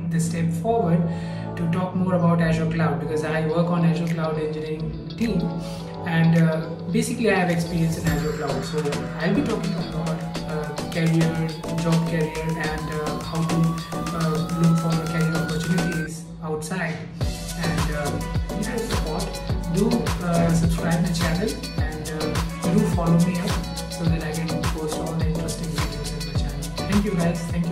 take this step forward to talk more about Azure Cloud, because I work on Azure Cloud engineering team, and basically I have experience in Azure Cloud. So I'll be talking about career, job career, and how to look for career opportunities outside. And if you support, do subscribe the channel, and do follow me up so that I can post all the interesting videos in the channel. Thank you guys. Thank you.